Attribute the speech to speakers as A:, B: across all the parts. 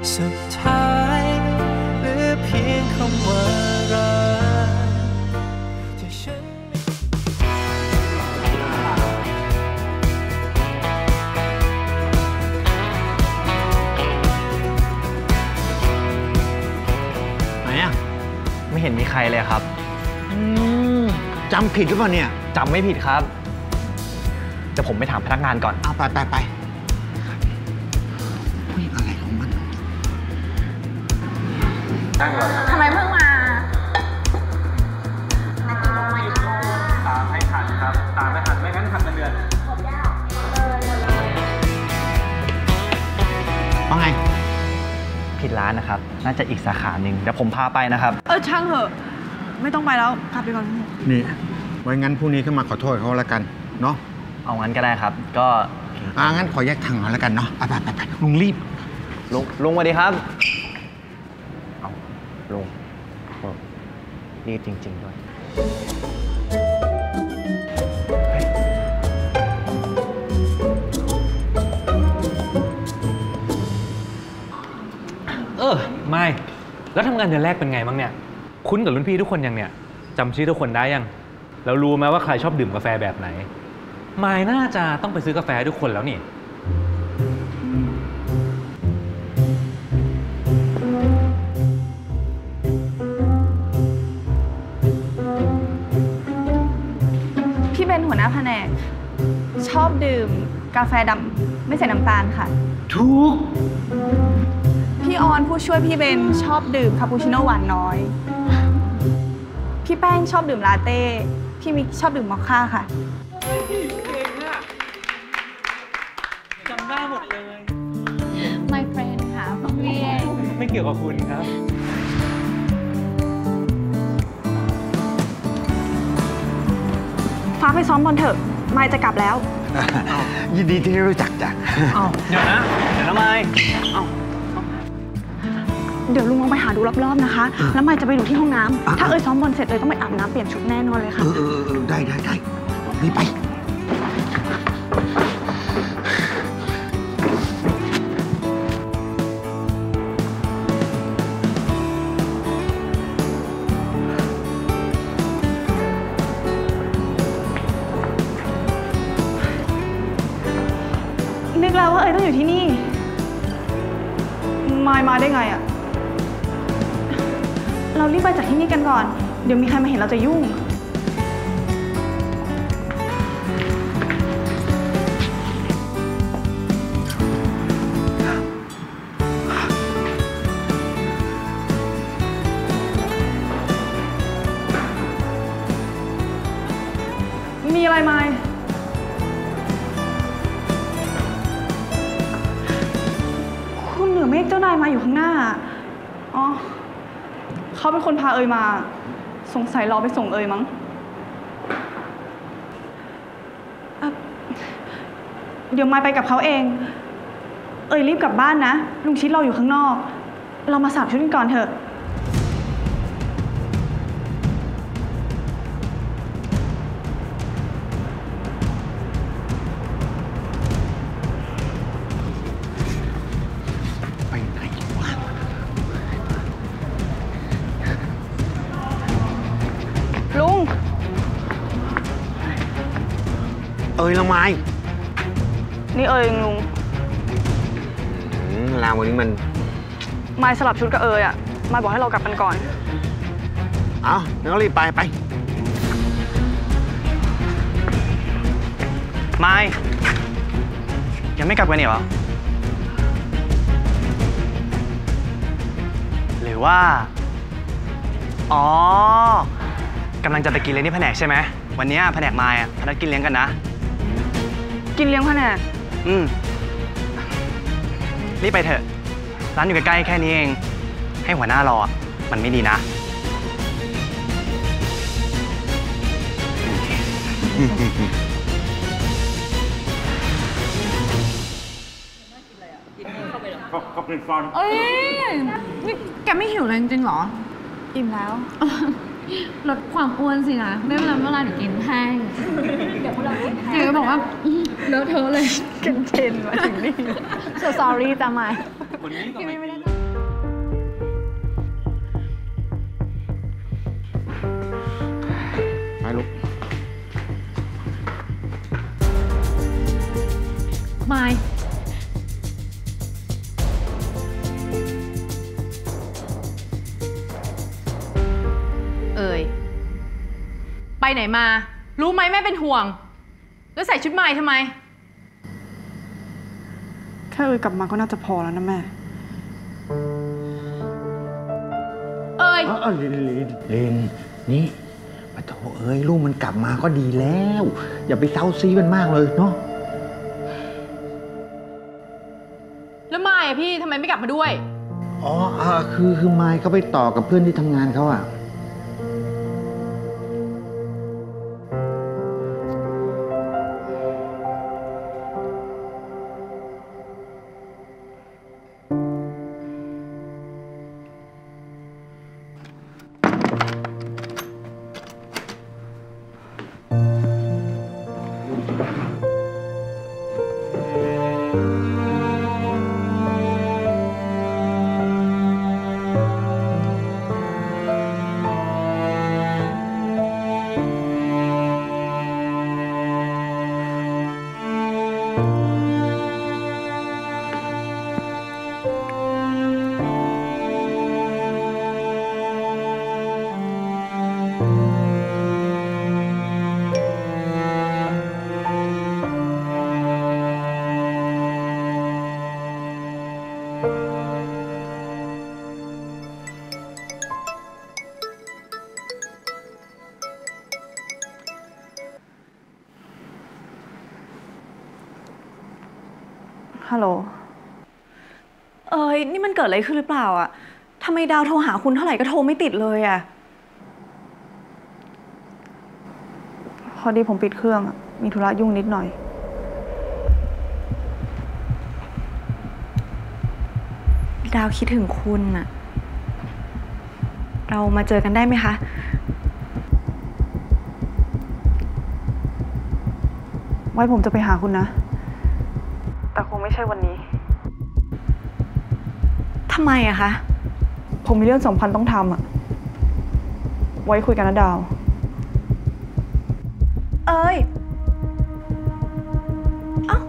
A: สุดท้ายเหลือเพียงคำว่ารักที่ฉัน
B: ไหนอ่ะ
C: ไม่เห็นมีใครเลยครับ
B: จำผิดหรือเปล่าเนี่ย
C: จำไม่ผิดครับแต่ผมไปถามพนักงานก่อน
B: เอาไปอะไรของมัน
D: ทำไมเพิ่งมา
C: ตามให้ทันครับตามไม่ทันไม่งั้นทำเดือน
B: ว่าไง
C: ผิดร้านนะครับน่าจะอีกสาขาหนึ่งเดี๋ยวผมพาไปนะครับ
D: ช่างเถอะไม่ต้องไปแล้วกลับไปก่อน
B: นี่ไว้งั้นพรุ่งนี้ขึ้นมาขอโทษเขาแล้วกันเนาะ
C: เอางั้นก็ได้ครับก็
B: งั้นขอแยกทางหน่อยแล้วกันเนาะไปลุงรีบ
C: ลุงสวัสดีครับเอาลุงรีบจริงๆด้วย
E: ไม่แล้วทำงานเดือนแรกเป็นไงบ้างเนี่ยคุ้นกับรุ่นพี่ทุกคนยังเนี่ยจำชื่อทุกคนได้ยังแล้วรู้ไหมว่าใครชอบดื่มกาแฟแบบไหนไม่น่าจะต้องไปซื้อกาแฟทุกคนแล้วนี่
D: พี่เป็นหัวหน้าแผนกชอบดื่มกาแฟดำไม่ใส่น้ำตาลค่ะ
B: ถูก
D: พี่ออนผู้ช่วยพี่เบนชอบดื่มคาปูชิโน่หวานน้อยพี่แป้งชอบดื่มลาเต้พี่มิกชอบดื่มมอคค่าค่ะ
E: เก่งอะจำได้หมดเลย
F: My friend ค่ะพี่เอง
E: ไม่เกี่ยวกับคุณครับ
D: ฟ้าไปซ้อมบอลเถอะมายจะกลับแล้ว
B: ยินดีที่ได้รู้จักจ้ะ
C: เดี๋ยวนะมาย
D: เดี๋ยวลุงลองไปหาดูรอบๆนะคะแล้วมายจะไปดูที่ห้องน้ำถ้าซ้อมบอลเสร็จต้องไปอาบน้ำเปลี่ยนชุดแน่นอนเลยค่ะ
B: ได้รีบไป
D: นึกแล้วว่าต้องอยู่ที่นี่มาได้ไงอะเรารีบไปจากที่นี่กันก่อนเดี๋ยวมีใครมาเห็นเราจะยุ่งมีอะไรไหมคุณเหนือเมฆเจ้านายมาอยู่ข้างหน้าอ๋อเขาเป็นคนพามาสงสัยรอไปส่งมั้งเดี๋ยวมายไปกับเขาเองรีบกลับบ้านนะลุงชิดรออยู่ข้างนอกเรามาสาบชุดกันก่อนเถอะ
B: ไปไหนวะ
D: ลุง
B: ละไม้
D: นี่ลุง
B: ลาวันนี้มัน
D: มายสลับชุดกับอะมายบอกให้เรากลับกันก่อน
B: งั้นก็รีบไป
C: มายยังไม่กลับกันเหรอหรือว่ากำลังจะไปกินเลี้ยงที่แผนกใช่ไหมวันนี้แผนกมายพนักกินเลี้ยงกันนะ
D: กินเลี้ยงแผนก
C: รีบไปเถอะร้านอยู่ใกล้ๆแค่นี้เองให้หัวหน้ารอมันไม่ดีนะ
E: ก็เป็นฟัน
F: นี่แกไม่หิวเลยจริงๆหรอ
D: อิ่มแล้ว
F: ลดความอ้วนสินะไม่เป็นไรเมื่อไรหนูกินแห้งเดี๋ยวพวกเรากินแห้งก็บอกว่าเลอะเทอะเลย
D: กันเชนมาถึงนี่
F: so sorry จ้าไมค์
E: วันนี้ก็ไม่ได้
G: ไหนมา รู้ไหมแม่เป็นห่วง แล้วใส่ชุดใหม่ทำไม
D: แค่กลับมาก็น่าจะพอแล้วนะแม่
B: ลินนี่ปะโถลูกมันกลับมาก็ดีแล้ว อย่าไปเซาซีมันมากเลยเนาะ
G: แล้วมายอะพี่ทำไมไม่กลับมาด้วย
B: อ๋อคือไมค์เขาไปต่อกับเพื่อนที่ทำงานเขาอะ
D: ฮัลโหล นี่มันเกิดอะไรขึ้นหรือเปล่าอะทำไมดาวโทรหาคุณเท่าไหร่ก็โทรไม่ติดเลยอะพอดีผมปิดเครื่องอะมีธุระยุ่งนิดหน่อย ดาวคิดถึงคุณอะเรามาเจอกันได้ไหมคะ ไว้ผมจะไปหาคุณนะ แต่คงไม่ใช่วันนี้ ทำไมอะคะ ผมมีเรื่องสำคัญต้องทำอะไว้คุยกันนะดาว เอ้ย เอ้า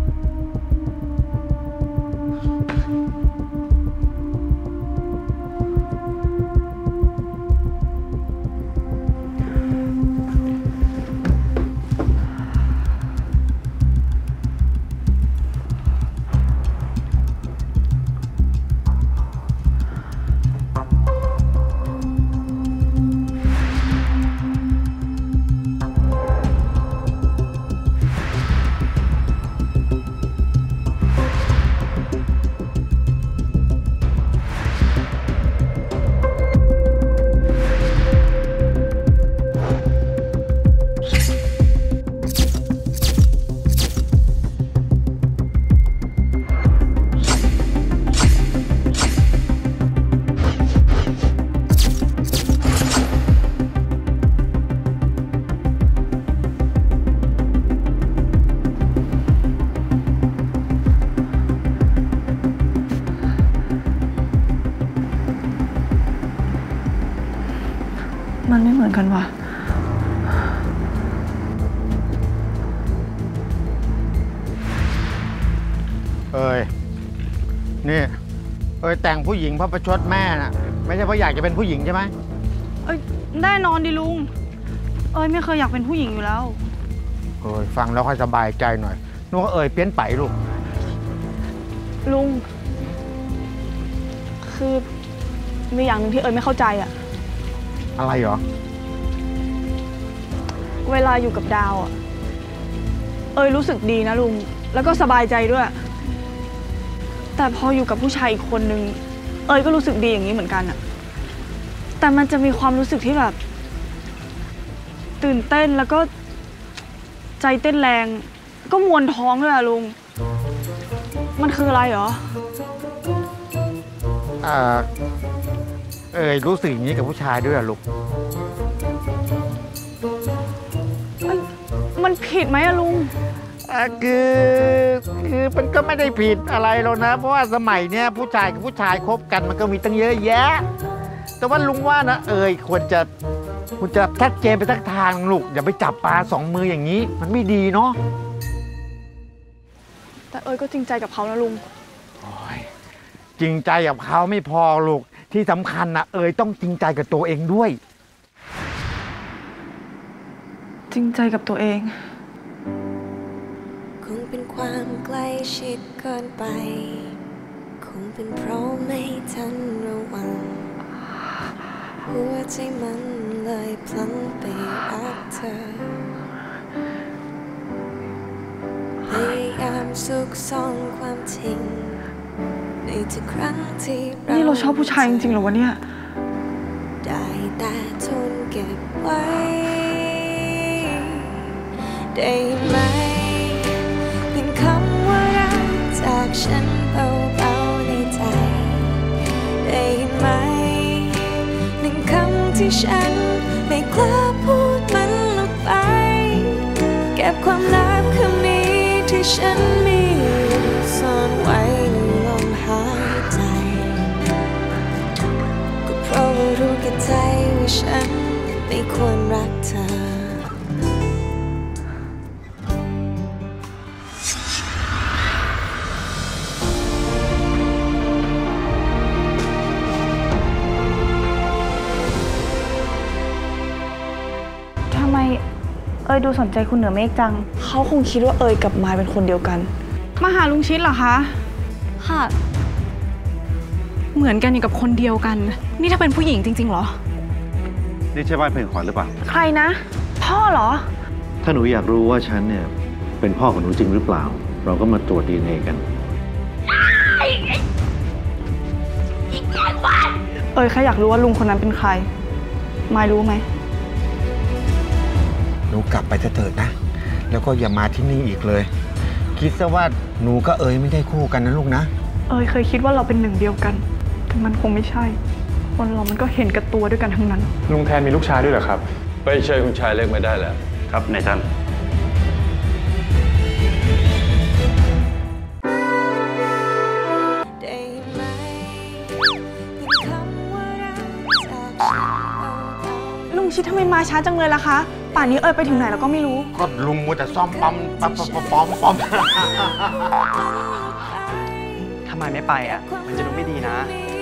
D: มันไม่เหมือนกันว่ะ
B: นี่แต่งผู้หญิงเพราะประชดแม่น่ะ ไม่ใช่เพราะอยากจะเป็นผู้หญิงใช่ไหม
D: แน่นอนดิลุง ไม่เคยอยากเป็นผู้หญิงอยู่แล้ว
B: ฟังแล้วค่อยสบายใจหน่อยนึกว่าเปลี่ยนไปลูก
D: ลุง คือมีอย่างหนึ่งที่ไม่เข้าใจอะ
B: อะไรเหรอ
D: เวลาอยู่กับดาวอะรู้สึกดีนะลุง แล้วก็สบายใจด้วย แต่พออยู่กับผู้ชายอีกคนนึงก็รู้สึกดีอย่างนี้เหมือนกันอะแต่มันจะมีความรู้สึกที่แบบ ตื่นเต้นแล้วก็ใจเต้นแรง ก็มวนท้องด้วยอะลุง มันคืออะไรเหรอ
B: รู้สึกอย่างนี้กับผู้ชายด้วยเหรอลูก
D: มันผิดไหมอะลุง
B: คือมันก็ไม่ได้ผิดอะไรหรอกนะ เพราะว่าสมัยเนี้ยผู้ชายกับผู้ชายคบกันมันก็มีตั้งเยอะแยะ แต่ว่าลุงว่านะควรจะชัดเจนไปสักทางลูกอย่าไปจับปลาสองมืออย่างนี้ มันไม่ดีเนาะ
D: แต่ก็จริงใจกับเขานะลุง
B: จริงใจกับเขาไม่พอลูกที่สำคัญนะต้องจริงใจกับตัวเองด้วย
D: จริงใจกับตัวเอง
H: คงเป็นความใกล้ชิดเกินไปคงเป็นเพราะไม่ทันระวังหัวใจมันเลยพลั้งไปรักเธอพยายามซุกซ่อนความจริงในทุกครั้งที่
D: นี่เราชอบผู้ชายจริงๆเหรอวะเนี่ย
H: ได้แต่ทนเก็บไว้ได้ไหมเป็นคำว่ารักจากฉันเบาๆในใจได้ไหมหนึ่งคำที่ฉันไม่กล้าพูดมันออกไปเก็บความลับคำนี้ที่ฉันมีซ่อนไว้ในลมหายใจก็เพราะว่ารู้แก่ใจว่าฉันไม่ควรรักเธอ
D: ทำไมเอยดูสนใจคุณเหนือเมฆจังเขาคงคิดว่าเอยกับมายเป็นคนเดียวกันมาหาลุงชิดเหรอคะ
G: ค่ะ เหมือนกันอย่างกับคนเดียวกัน นี่ถ้าเป็นผู้หญิงจริงๆเหรอ
I: นี่ใช่บ้านเพื่อนขวัญหรือเปล่า
D: ใครนะพ่อเหรอ
I: ถ้าหนูอยากรู้ว่าฉันเนี่ยเป็นพ่อของหนูจริงหรือเปล่าเราก็มาตรวจ DNA กัน
D: เอยแค่อยากรู้ว่าลุงคนนั้นเป็นใครมายรู้ไหม
B: หนูกลับไปเถิดนะแล้วก็อย่ามาที่นี่อีกเลยคิดซะว่าหนูก็เอ๋ยไม่ได้คู่กันนะลูกนะ
D: เอยเคยคิดว่าเราเป็นหนึ่งเดียวกันแต่มันคงไม่ใช่คนเรามันก็เห็นกับตัวด้วยกันทั้งนั้น
J: ลุงแทนมีลูกชายด้วยเหรอครับไม่ใช่คุณชายเล็กไม่ได้แล้ว
I: ครับนายท่าน
D: ลุงชิดทำไมมาช้าจังเลยล่ะคะป่านนี้เอยไปถึงไหนแล้วก็ไม่รู้
B: ก็ลุงมัวแต่ซ่อมปั๊ม
C: ทำไมไม่ไปอ่ะมันจะดูไม่ดีนะ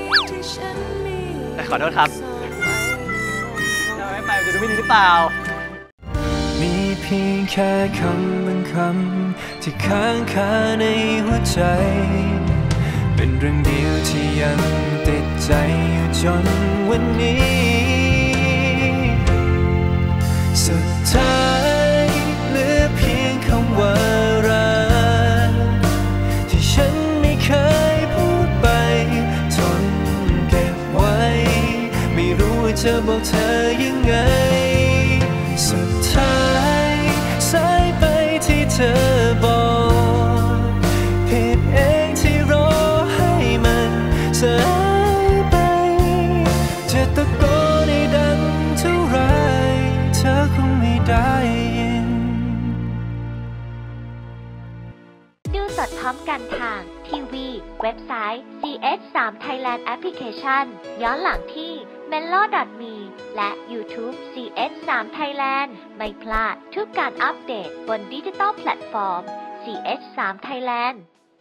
C: แต่ขอโทษครับถ้าไม่ไปมันจะดูไม่ดีหรือเปล่า
A: มีเพียงแค่คำบางคำที่ค้างคาในหัวใจเป็นเรื่องเดียวที่ยังติดใจอยู่จนวันนี้สุดท้ายเหลือเพียงคำว่ารักที่ฉันไม่เคยพูดไปทนเก็บไว้ไม่รู้ว่าจะบอกเธอยังไงสุดท้ายสายไปที่เธอบอกผิดเองที่รอให้มันสายไปจะตะโกนให้ดังเท่าไรเธอคงไม่ได้ยิน
K: ดูสดพร้อมกันทางทีวีเว็บไซต์ CS3 Thailand Application ย้อนหลังที่ Melo.me และ YouTube CS3 Thailand ไม่พลาดทุกการอัปเดตบนดิจิตอลแพลตฟอร์ม CS3 Thailand